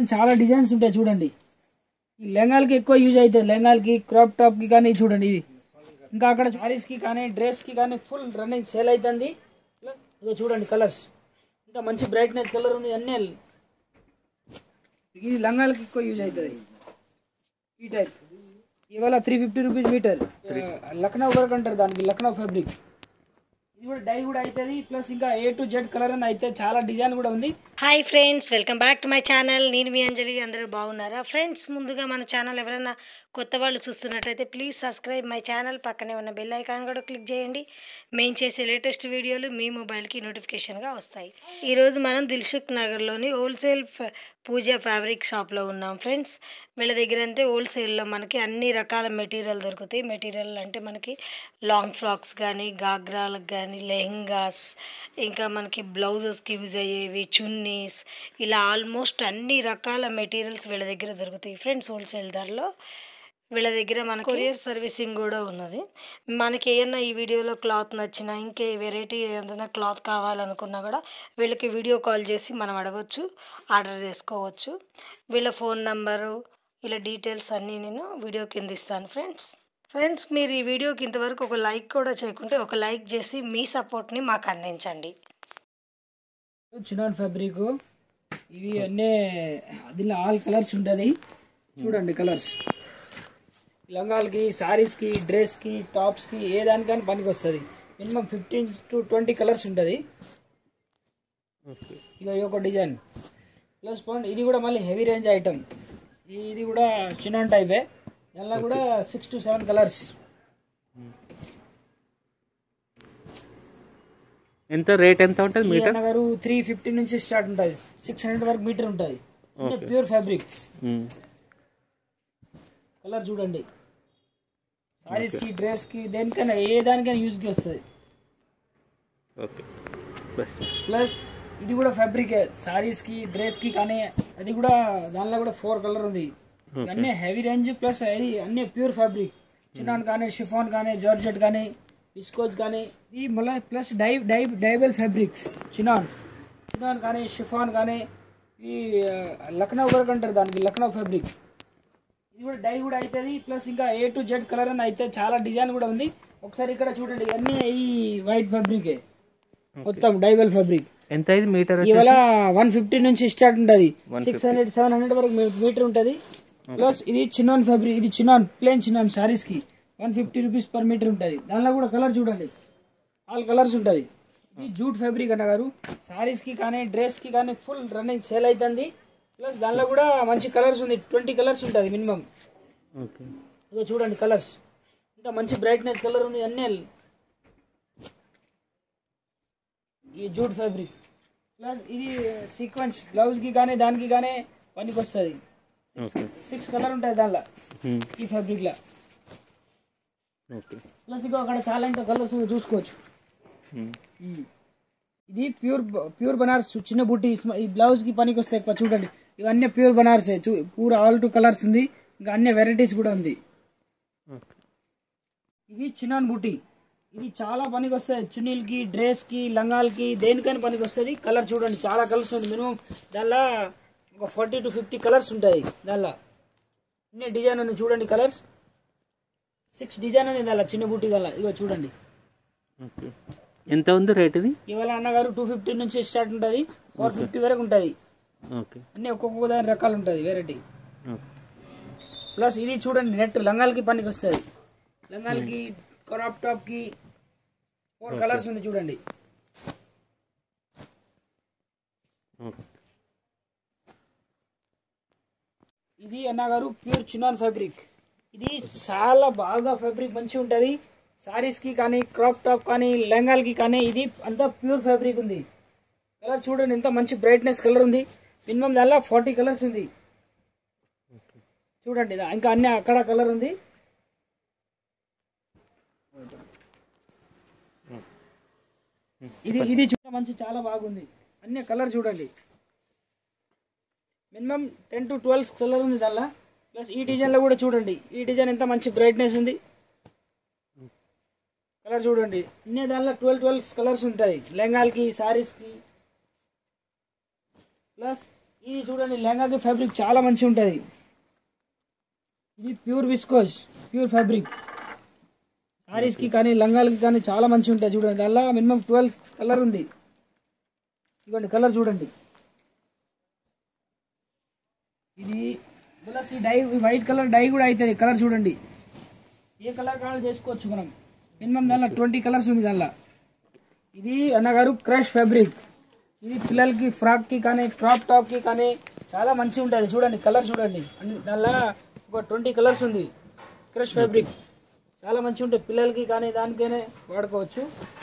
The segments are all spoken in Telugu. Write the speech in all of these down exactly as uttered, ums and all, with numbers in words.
చాలా డిజైన్స్ ఉంటాయి చూడండి. ఈ లెహంగాలకి ఎక్కువ యూజ్ అవుతాయి, లెహంగాలకి క్రాప్ టాప్ కి కానీ చూడండి. ఇది ఇంకా అక్కడ సారీస్ కి కానీ డ్రెస్ కి కానీ ఫుల్ రన్నింగ్ సేల్ అవుతుంది. ఇదో చూడండి కలర్స్, ఇంత మంచి బ్రైట్నెస్ కలర్ ఉంది అన్నీ. ఇది లంగాలకి ఎక్కువ యూజ్ అవుతుంది ఈ టైప్. ఇవాళ three fifty rupees metre, Lucknow work అంటారు దానికి, లక్నో ఫ్యాబ్రిక్. ఇది కూడా డై కూడా అవుతుంది, ప్లస్ ఇంకా ఏ టు జెడ్ కలర్ అని అయితే చాలా డిజైన్ కూడా ఉంది. Hi friends, welcome back to my channel. నేను మీ అంజలి. అందరూ బాగున్నారా ఫ్రెండ్స్? ముందుగా మన ఛానల్ ఎవరైనా కొత్త వాళ్ళు చూస్తున్నట్లయితే ప్లీజ్ సబ్స్క్రైబ్ మై ఛానల్. పక్కనే ఉన్న బెల్ ఐకాన్ కూడా క్లిక్ చేయండి. మేము చేసే లేటెస్ట్ వీడియోలు మీ మొబైల్కి నోటిఫికేషన్గా వస్తాయి. ఈరోజు మనం దిల్సుఖ్ నగర్లోని హోల్సేల్ పూజా ఫ్యాబ్రిక్ షాప్లో ఉన్నాం ఫ్రెండ్స్. వీళ్ళ దగ్గర అంటే హోల్సేల్లో మనకి అన్ని రకాల మెటీరియల్ దొరుకుతాయి. మెటీరియల్ అంటే మనకి లాంగ్ ఫ్రాక్స్ కానీ, గాగ్రాలకు కానీ, లెహంగాస్, ఇంకా మనకి బ్లౌజెస్కి యూజ్ అయ్యేవి, చున్నీస్, ఇలా ఆల్మోస్ట్ అన్ని రకాల మెటీరియల్స్ వీళ్ళ దగ్గర దొరుకుతాయి ఫ్రెండ్స్ హోల్సేల్ ధరలో. వీళ్ళ దగ్గర మనకి కొరియర్ సర్వీసింగ్ కూడా ఉన్నది. మనకి ఏమన్నా ఈ వీడియోలో క్లాత్ నచ్చినా, ఇంకే వెరైటీ ఏదైనా క్లాత్ కావాలనుకున్నా కూడా వీళ్ళకి వీడియో కాల్ చేసి మనం అడగవచ్చు, ఆర్డర్ చేసుకోవచ్చు. వీళ్ళ ఫోన్ నంబరు, ఇలా డీటెయిల్స్ అన్నీ నేను వీడియో కింద ఇస్తాను ఫ్రెండ్స్. ఫ్రెండ్స్, మీరు ఈ వీడియోకి ఇంతవరకు ఒక లైక్ కూడా చేయకుంటే ఒక లైక్ చేసి మీ సపోర్ట్ని మాకు అందించండి. చినాన్ ఫ్యాబ్రిక్ ఇవి అన్నీ, దీనిలో ఆల్ కలర్స్ ఉంటుంది చూడండి. కలర్స్ లంగాలకి, సారీస్కి, డ్రెస్కి, టాప్స్కి ఏ దానికని పనికి వస్తుంది. Minimum fifteen to twenty colours ఉంటుంది. ఇక ఒక డిజైన్ ప్లస్ పాయింట్. ఇది కూడా మళ్ళీ హెవీ రేంజ్ ఐటమ్. ఇది కూడా చినాన్ టైపే, దానిలో కూడా సిక్స్ టు సెవెన్ కలర్స్. ఎంత రేట్ ఎంత ఉంటుంది మీటర్? నగరు త్రీ ఫిఫ్టీ నుంచి స్టార్ట్ ఉంటుంది, సిక్స్ హండ్రెడ్ వరకు మీటర్ ఉంటుంది. Pure fabrics. కలర్ చూడండి, సారీస్ కి, డ్రెస్ కి, దేనికైనా ఏ దానికైనా యూజ్ కి వస్తుంది. ప్లస్ ఇది కూడా ఫ్యాబ్రిక్, సారీస్ కి, డ్రెస్ కి కానీ, అది కూడా దానిలో కూడా ఫోర్ కలర్ ఉంది. అన్నీ హెవీ రేంజ్, ప్లస్ అది అన్నీ ప్యూర్ ఫ్యాబ్రిక్. చినాన్ కానీ, షిఫాన్ కానీ, జార్జెట్ కానీ, విస్కోజ్ కానీ, ఇది మళ్ళీ plus dye dye dyeable fabrics. Chinon chinon కానీ, షిఫాన్ కానీ, ఈ లక్నో వర్క్ అంటారు దానికి, లక్నో ఫ్యాబ్రిక్. ఇది కూడా డై కూడా అవుతుంది, ప్లస్ ఇంకా ఏ టు జెడ్ కలర్ అని అయితే చాలా డిజైన్ కూడా ఉంది. ఒకసారి ఇక్కడ చూడండి, ఇవన్నీ ఈ వైట్ ఫ్యాబ్రిక్ మొత్తం డైబల్ ఫ్యాబ్రిక్. ఎంత ఇది మీటర్? ఇవాళ వన్ ఫిఫ్టీ నుంచి స్టార్ట్ ఉంటుంది, సిక్స్ హండ్రెడ్ సెవెన్ హండ్రెడ్ వరకు మీటర్ ఉంటుంది. ప్లస్ ఇది చినాన్ ఫ్యాబ్రిక్, ఇది చినాన్ ప్లేన్ చినాన్ సారీస్ కి one fifty rupees per metre ఉంటుంది. దానిలో కూడా కలర్ చూడండి, ఆల్ కలర్స్ ఉంటుంది. ఇది జూట్ ఫ్యాబ్రిక్ అన్నగారు, సారీస్ కి కానీ, డ్రెస్ కి కానీ ఫుల్ రన్నింగ్ సేల్ అవుతుంది. ప్లస్ దానిలో కూడా మంచి కలర్స్ ఉంది, ట్వంటీ కలర్స్ ఉంటుంది మినిమం. ఇదో చూడండి కలర్స్, ఇంత మంచి బ్రైట్నెస్ కలర్ ఉంది అన్నీ. ఈ జూట్ ఫ్యాబ్రిక్ ప్లస్ ఇది సీక్వెన్స్ బ్లౌజ్ కి కానీ, దానికి కానీ పనికి వస్తుంది. సిక్స్ కలర్ ఉంటుంది దానిలో ఈ ఫ్యాబ్రిక్ లా. ప్లస్ ఇక అక్కడ చాలా ఇంత కలర్స్ చూసుకోవచ్చు. ఇది ప్యూర్ ప్యూర్ బనారస్ చిన్న బుట్టి, ఈ బ్లౌజ్ కి పనికి వస్తాయి ఎక్కువ. చూడండి ఇవన్నీ ప్యూర్ బనారస్, పూరా ఆల్ టూ కలర్స్ ఉంది, ఇంకా అన్ని వెరైటీస్ కూడా ఉంది. ఇది చినాన్ బుట్టి, ఇది చాలా పనికి వస్తుంది. చున్నీలకి, డ్రెస్ కి, లంగాలకి, దేనికైనా పనికి వస్తుంది. కలర్ చూడండి, చాలా కలర్స్ ఉంది. మినిమం దానిలో ఒక ఫార్టీ టు ఫిఫ్టీ కలర్స్ ఉంటాయి. దానిలో అన్ని డిజైన్ ఉంది చూడండి. కలర్స్ సిక్స్ డిజైన్ ఉంది దానిలో, చిన్న బుట్టి దానిలో. ఇగో చూడండి ఎంత ఉంది రేట్ ఇది? ఇవాళ అన్నగారు టూ ఫిఫ్టీ నుంచి స్టార్ట్ ఉంటుంది, ఫోర్ ఫిఫ్టీ వరకు ఉంటుంది. అన్ని ఒక్కొక్క దాని రకాలు ఉంటుంది వెరైటీ. ప్లస్ ఇది చూడండి, నెట్ లంగాలకి పనికి వస్తుంది. లంగాలకి, క్రాప్ టాప్ కి ఫోర్ కలర్స్ ఉంది చూడండి. ఇది అన్నగారు ప్యూర్ చినాన్ ఫ్యాబ్రిక్. ఇది చాలా బాగా ఫ్యాబ్రిక్ మంచిగా ఉంటుంది. సారీస్ కి కానీ, క్రాప్ టాప్ కానీ, లెహంగాలకి కానీ ఇది అంతా ప్యూర్ ఫ్యాబ్రిక్ ఉంది. కలర్ చూడండి, ఎంత మంచి బ్రైట్నెస్ కలర్ ఉంది. మినిమం దానిలో ఫార్టీ కలర్స్ ఉంది చూడండి. ఇంకా అన్ని అక్కడ కలర్ ఉంది. ఇది ఇది చూడ మంచి చాలా బాగుంది, అన్ని కలర్ చూడండి. Minimum ten to twelve colour ఉంది దానిలో. ప్లస్ ఈ డిజైన్లో కూడా చూడండి, ఈ డిజైన్ ఎంత మంచి బ్రైట్నెస్ ఉంది. కలర్ చూడండి, అన్ని దానిలో ట్వెల్వ్ ట్వెల్వ్ కలర్స్ ఉంటాయి లెహంగాలకి, సారీస్కి. ప్లస్ ఇది చూడండి లెహంగాకి ఫ్యాబ్రిక్ చాలా మంచిగా ఉంటుంది. ఇది ప్యూర్ విస్కోస్ ప్యూర్ ఫ్యాబ్రిక్. సారీస్కి కానీ లంగాలకి కానీ చాలా మంచిగా ఉంటుంది. చూడండి దానిలో మినిమం ట్వెల్వ్ కలర్ ఉంది. ఇదిగోండి కలర్ చూడండి. ఇది ప్లస్ ఈ డై వైట్ కలర్ డై కూడా అవుతుంది. కలర్ చూడండి ఏ కలర్ కావాలి చేసుకోవచ్చు మనం. మినిమం దానిలో ట్వంటీ కలర్స్ ఉంది దానిలో. ఇది అన్నగారు క్రష్ ఫ్యాబ్రిక్. ఇది పిల్లలకి ఫ్రాక్కి కానీ క్రాప్ టాప్కి కానీ చాలా మంచిగా ఉంటుంది. చూడండి కలర్ చూడండి దానిలో ఒక ట్వంటీ కలర్స్ ఉంది. క్రష్ ఫ్యాబ్రిక్ చాలా మంచిగా ఉంటుంది. పిల్లలకి కానీ దానికైనా వాడుకోవచ్చు.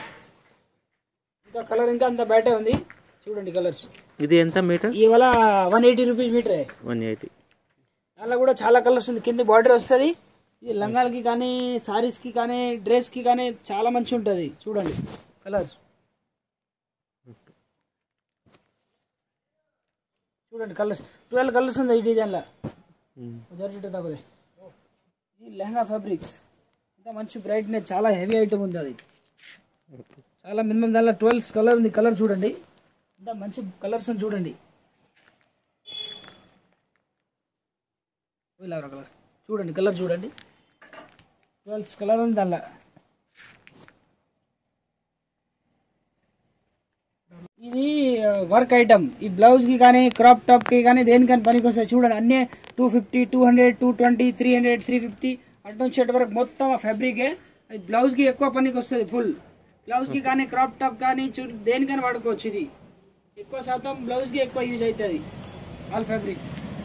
ఇంకా కలర్ ఇంకా అంత బయట ఉంది చూడండి కలర్స్. ఇది ఎంత మీటర్? ఇవాళ వన్ ఎయిటీ రూపీస్ మీటరే. వన్ ఎయిటీ దానిలో కూడా చాలా కలర్స్ ఉంది. కింద బార్డర్ వస్తుంది. ఇది లంగాలకి కానీ సారీస్కి కానీ డ్రెస్కి కానీ చాలా మంచిగా ఉంటుంది. చూడండి కలర్స్ చూడండి కలర్స్ ట్వెల్వ్ కలర్స్ ఉంది ఈ డిజైన్లో. తగ్గదు. ఇది లెహంగా ఫ్యాబ్రిక్స్ ఇంకా మంచి బ్రైట్నెస్ చాలా హెవీ ఐటమ్ ఉంది. అది చాలా మినిమం దానిలో ట్వెల్వ్ కలర్ ఉంది. కలర్ చూడండి ఇంకా మంచి కలర్స్ ఉంది చూడండి. కలర్ చూడండి కలర్ చూడండి ట్వెల్వ్ కలర్ ఉంది దానిలో. ఇది వర్క్ ఐటమ్. ఈ బ్లౌజ్ కి కానీ క్రాప్ టాప్ కి కానీ దేనికని పనికి వస్తాయి. చూడండి అన్నీ two fifty two hundred two twenty three hundred three fifty అటు నుంచి షర్ట్ వరకు మొత్తం ఆ ఫ్యాబ్రికే. అది బ్లౌజ్ కి ఎక్కువ పనికి వస్తుంది. ఫుల్ బ్లౌజ్ కి కానీ క్రాప్ టాప్ కానీ చూ దేనికని వాడుకోవచ్చు. ఇది ఎక్కువ శాతం బ్లౌజ్ కి ఎక్కువ యూజ్ అవుతుంది ఆల్ ఫ్యాబ్రిక్.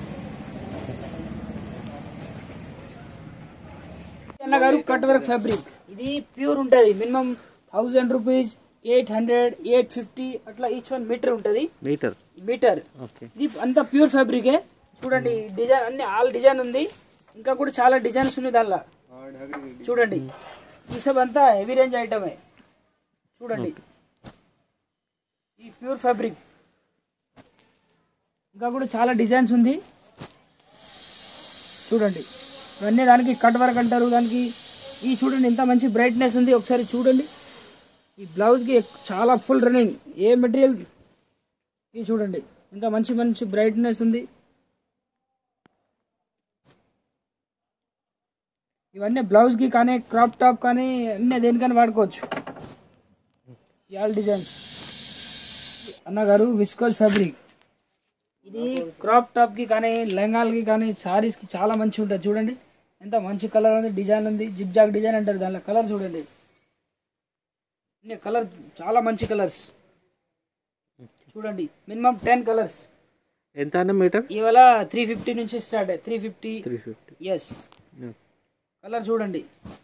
అన్నగారు కట్ వర్క్ ఫ్యాబ్రిక్. ఇది ప్యూర్ ఉంటుంది. Minimum thousand rupees eight hundred eight fifty అట్లా ఈచ్ వన్ మీటర్ ఉంటుంది. మీటర్ మీటర్ ఇది అంతా ప్యూర్ ఫ్యాబ్రికే. చూడండి డిజైన్ అన్ని ఆల్ డిజైన్ ఉంది. ఇంకా కూడా చాలా డిజైన్స్ ఉన్నాయి దానిలో. చూడండి ఈ సబ్ అంతా హెవీ రేంజ్ ఐటమే. చూడండి ఈ ప్యూర్ ఫ్యాబ్రిక్ ఇంకా కూడా చాలా డిజైన్స్ ఉంది. చూడండి ఇవన్నీ దానికి కట్ వర్క్ అంటారు. దానికి ఈ చూడండి ఎంత మంచి బ్రైట్నెస్ ఉంది. ఒకసారి చూడండి ఈ బ్లౌజ్కి చాలా ఫుల్ రన్నింగ్. ఏ మెటీరియల్ ఇది చూడండి ఎంత మంచి మంచి బ్రైట్నెస్ ఉంది. ఇవన్నీ బ్లౌజ్కి కానీ క్రాప్ టాప్ కానీ అన్నీ దేనికని వాడుకోవచ్చు. All designs. అన్నగారు విస్కోస్ ఫ్యాబ్రిక్. ఇది క్రాప్ టాప్కి కానీ లెహంగాలకి కానీ సారీస్కి చాలా మంచి ఉంటుంది. చూడండి ఎంత మంచి కలర్ ఉంది. డిజైన్ ఉంది. జిగ్ జాగ్ డిజైన్ అంటారు దానిలో. కలర్ చూడండి కలర్ చాలా మంచి కలర్స్. చూడండి మినిమం టెన్ కలర్స్. ఎంత మీటర్? ఇవాళ త్రీ ఫిఫ్టీ నుంచి start. Three fifty three fifty yes. Colour చూడండి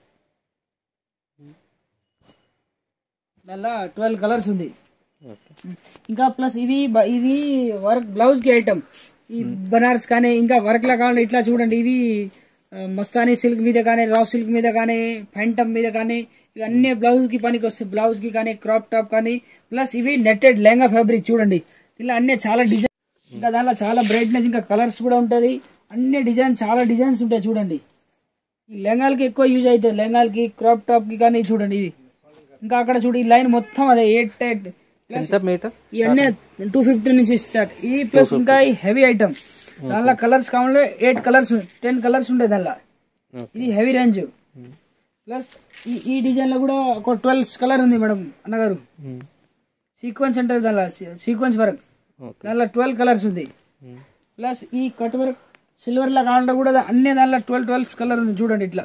దానిలో ట్వెల్వ్ కలర్స్ ఉంది. ఇంకా ప్లస్ ఇవి ఇది వర్క్ బ్లౌజ్ కి ఐటమ్. ఈ బనారస్ కానీ ఇంకా వర్క్ లా కావాలి ఇట్లా చూడండి. ఇవి మస్తానీ సిల్క్ మీద కానీ రా సిల్క్ మీద కానీ ఫెంటమ్ మీద కానీ ఇవన్నీ బ్లౌజ్ కి పనికి వస్తాయి. బ్లౌజ్ కి కానీ క్రాప్ టాప్ కానీ ప్లస్ ఇవి నెట్టెడ్ లెహంగా ఫ్యాబ్రిక్. చూడండి ఇలా అన్ని చాలా డిజైన్. ఇంకా దానిలో చాలా బ్రైట్నెస్ ఇంకా కలర్స్ కూడా ఉంటుంది. అన్ని డిజైన్ చాలా డిజైన్స్ ఉంటాయి. చూడండి ఈ లెహంగాలకి ఎక్కువ యూజ్ అవుతాయి. లెహంగాలకి క్రాప్ టాప్ కి కానీ చూడండి ఇది. ఇంకా అక్కడ చూడు ఈ లైన్ మొత్తం అదే ఎయిట్ ఎయిట్ ఇవన్నీ టూ ఫిఫ్టీ నుంచి స్టార్ట్. ఇది ప్లస్ ఇంకా ఈ హెవీ ఐటమ్. దానిలో కలర్స్ కావాలి ఎయిట్ కలర్స్ టెన్ కలర్స్ ఉంటాయి దానిలో. ఇది హెవీ రేంజ్. ప్లస్ ఈ ఈ డిజైన్ లో కూడా ఒక ట్వెల్వ్ కలర్ ఉంది మేడం అన్నగారు. సీక్వెన్స్ అంటారు దానిలో. సీక్వెన్స్ వర్క్ దానిలో ట్వెల్వ్ కలర్స్ ఉంది. ప్లస్ ఈ కట్ వర్క్ సిల్వర్ లా కావాలంటే కూడా అన్ని దానిలో ట్వెల్వ్ ట్వెల్వ్ కలర్ ఉంది. చూడండి ఇట్లా.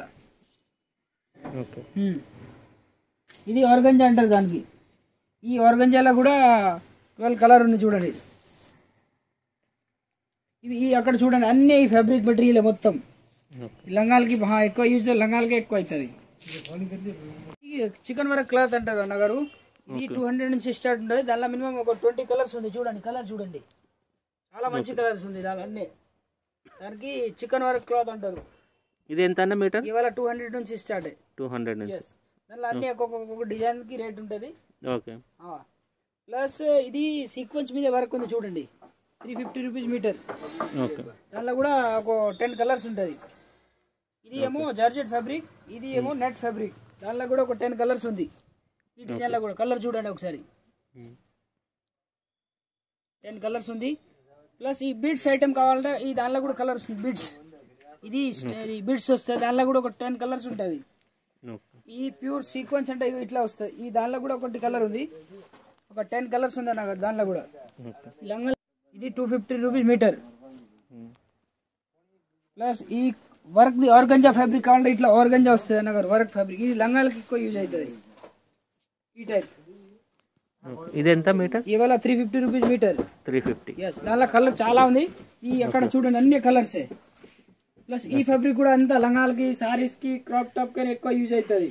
ఇది ఆర్గంజా అంటారు దానికి. ఈ ఆర్గంజాలో కూడా ట్వెల్వ్ కలర్ ఉంది. చూడండి ఇది ఈ అక్కడ చూడండి అన్ని ఈ ఫ్యాబ్రిక్ మెటీరియల్ మొత్తం. లంగాలకి ఎక్కువ యూజ్ లంగాలకి ఎక్కువ అవుతుంది. చికెన్ వర్క్ క్లాత్ అంటారు అన్నగారు. ఇది టూ హండ్రెడ్ నుంచి స్టార్ట్ ఉంటుంది. దానిలో మినిమం ఒక ట్వంటీ కలర్స్ ఉంది. చూడండి కలర్ చూడండి చాలా మంచి కలర్స్ ఉంది దాని అన్ని. దానికి చికెన్ వర్క్ క్లాత్ అంటారు. ఇది ఎంత అన్న మీటర్? ఇవాళ టూ హండ్రెడ్ నుంచి స్టార్ట్. టూ హండ్రెడ్ దానిలో అన్ని ఒక్కొక్క డిజైన్ కి రేట్ ఉంటుంది. ఓకే. ప్లస్ ఇది సీక్వెన్స్ మీద వర్క్ ఉంది. చూడండి త్రీ ఫిఫ్టీ రూపీస్ మీటర్. దానిలో కూడా ఒక టెన్ కలర్స్ ఉంటుంది. ఇది ఏమో జార్జెట్ ఫ్యాబ్రిక్. ఇది ఏమో నెట్ ఫ్యాబ్రిక్. దానిలో కూడా ఒక టెన్ కలర్స్ ఉంది. ఈ డిజైన్ లో కూడా కలర్ చూడండి ఒకసారి. టెన్ కలర్స్ ఉంది. ప్లస్ ఈ బిడ్స్ ఐటమ్ కావాలంటే ఈ దానిలో కూడా కలర్ వస్తుంది. బిడ్స్ ఇది బిడ్స్ వస్తాయి, దానిలో కూడా ఒక టెన్ కలర్స్ ఉంటుంది. ఈ ప్యూర్ సీక్వెన్స్ అంటే ఇట్లా వస్తుంది. ఈ దానిలో కూడా ఒకటి కలర్ ఉంది, ఒక టెన్ కలర్స్ ఉంది అన్న దానిలో కూడా. లంగా ఇది two fifty rupees metre. Plus ఈ వర్క్ ది ఆర్గంజా ఫ్యాబ్రిక్ కావాలంటే ఇట్లా ఆర్గంజా వస్తుంది అన్న వర్క్ ఫ్యాబ్రిక్. ఇది లంగాలకి ఎక్కువ యూజ్ అవుతుంది ఈ టైప్. ఇది ఎంత మీటర్? ఇవాళ three fifty rupees metre. Three fifty yes, దానిలో కలర్ చాలా ఉంది. ఈ అక్కడ చూడండి అన్ని కలర్సే. ప్లస్ ఈ ఫ్యాబ్రిక్ కూడా అంతా లంగాలకి సారీస్ కి క్రాప్ టాప్ కానీ ఎక్కువ యూజ్ అవుతుంది.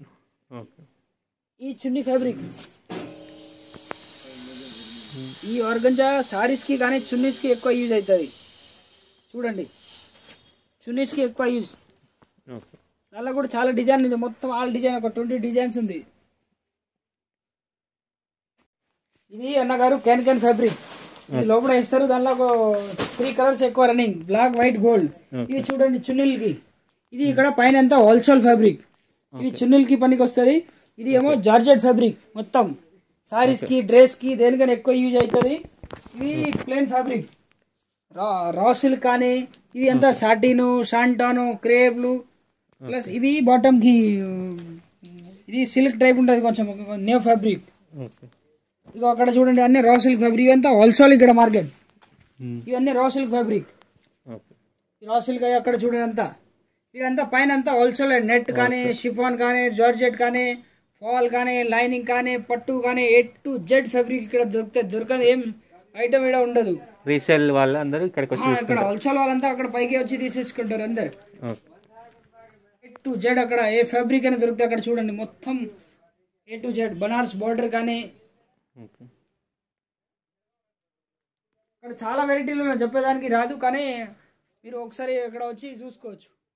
ఈ చున్నీ ఫ్యాబ్రిక్ ఈ ఆర్గంజా సారీస్ కి కానీ చున్నీస్ కి ఎక్కువ యూజ్ అవుతుంది. చూడండి చున్నీస్ కి ఎక్కువ యూజ్. దానిలో కూడా చాలా డిజైన్ ఉంది, మొత్తం ఆల్ డిజైన్ ఒక ట్వంటీ డిజైన్స్ ఉంది. ఇది అన్నగారు క్యాన్ క్యాన్ ఫ్యాబ్రిక్. ఇది లోపల ఇస్తారు, దానిలో ఒక త్రీ కలర్స్ ఎక్కువ రన్నింగ్, బ్లాక్ వైట్ గోల్డ్. ఇవి చూడండి చున్నీలకి. ఇది ఇక్కడ పైన అంతా హోల్సేల్ ఫ్యాబ్రిక్. ఇవి చున్నీలకి పనికి వస్తుంది. ఇది ఏమో జార్జెట్ ఫ్యాబ్రిక్, మొత్తం సారీస్ కి డ్రెస్ కి దేనికైనా ఎక్కువ యూజ్ అవుతుంది. ఇవి ప్లేన్ ఫ్యాబ్రిక్, రా సిల్క్ కానీ ఇవి అంతా సాటిన్, షాంటాను, క్రేప్లు. ప్లస్ ఇవి బాటమ్ కి ఇది సిల్క్ టైప్ ఉంటుంది కొంచెం న్యూ ఫ్యాబ్రిక్. ఇక అక్కడ చూడండి అన్ని రా సిల్క్ ఫ్యాబ్రిక్. ఇవంతా హోల్సేల్ ఇక్కడ మార్కెట్. ఇవన్నీ raw silk fabric. Raw silk అక్కడ చూడండి అంతా. ఇదంతా పైన అంతా హోల్సేల్ నెట్ కానీ షిఫాన్ కానీ జార్జెట్ కానీ ఫాల్ కానీ లైనింగ్ కానీ పట్టు కానీ ఏ టు జెడ్ ఫ్యాబ్రిక్ ఇక్కడ దొరికితే దొరకదు ఏం ఐటమ్ ఇక్కడ ఉండదు. రీసేల్ వాళ్ళు అందరూ ఇక్కడికి వచ్చి ఇక్కడ హోల్సేల్ వాళ్ళంతా అక్కడ పైకి వచ్చి తీసేసుకుంటారు అందరు. ఏ టు జెడ్ అక్కడ ఏ ఫ్యాబ్రిక్ అని దొరికితే అక్కడ చూడండి మొత్తం A to Z. Banaras border కానీ అక్కడ చాలా వెరైటీలు చెప్పేదానికి రాదు, కానీ మీరు ఒకసారి ఇక్కడ వచ్చి చూసుకోవచ్చు.